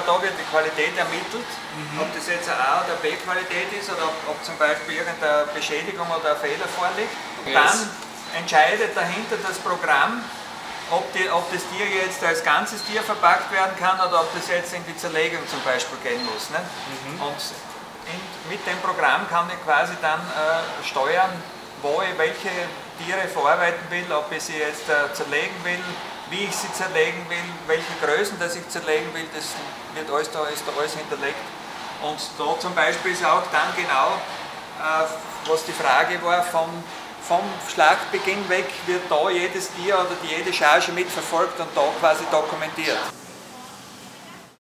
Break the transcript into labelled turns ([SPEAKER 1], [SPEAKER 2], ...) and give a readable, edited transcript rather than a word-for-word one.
[SPEAKER 1] da wird die Qualität ermittelt, ob das jetzt eine A- oder B-Qualität ist oder ob zum Beispiel irgendeine Beschädigung oder ein Fehler vorliegt. Dann entscheidet dahinter das Programm, ob das Tier jetzt als ganzes Tier verpackt werden kann oder ob das jetzt in die Zerlegung zum Beispiel gehen muss. Ne? Und mit dem Programm kann ich quasi dann steuern, wo ich welche Tiere verarbeiten will, ob ich sie jetzt zerlegen will, wie ich sie zerlegen will, welche Größen das ich zerlegen will, das wird alles ist da alles hinterlegt. Und da zum Beispiel ist auch dann genau, was die Frage war, vom Schlachtbeginn weg wird da jedes Tier oder jede Charge mitverfolgt und da quasi dokumentiert.